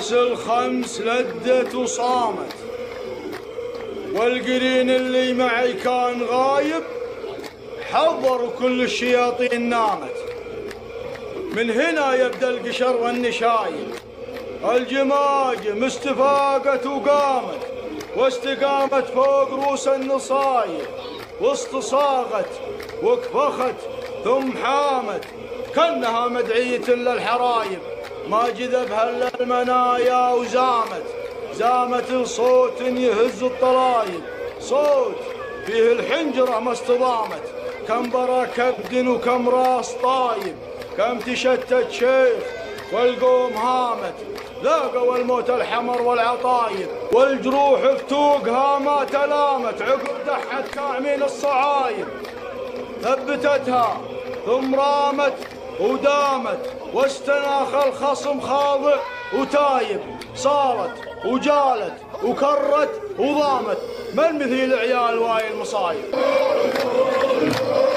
راس الخمس لدت وصامت، والقرين اللي معي كان غايب حضر وكل الشياطين نامت. من هنا يبدأ القشر والنشايب، الجماجم استفاقت وقامت، واستقامت فوق رؤوس النصايب، واستصاغت وكفخت ثم حامت، كأنها مدعية للحرايب. ما جذبها الا المنايا وزامت، زامت الصوت يهز الطلايب، صوت فيه الحنجرة ما اصطدامت. كم برا كبد وكم راس طايب، كم تشتت شيخ والقوم هامت، لاقوا الموت الحمر والعطايب، والجروح فتوقها ما تلامت. عقب دحت كاعمين الصعايب ثبتتها ثم رامت ودامت، واستناخ الخصم خاضع وتايب. صارت وجالت وكرت وضامت، من مثيل عيال واي المصايب.